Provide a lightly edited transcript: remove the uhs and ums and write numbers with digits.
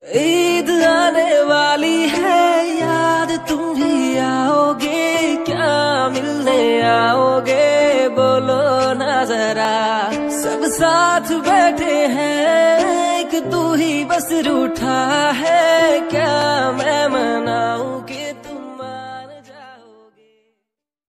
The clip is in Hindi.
ईद आने वाली है, याद तुम भी आओगे क्या? मिलने आओगे बोलो ना जरा। सब साथ बैठे हैं, एक तू ही बस रूठा है।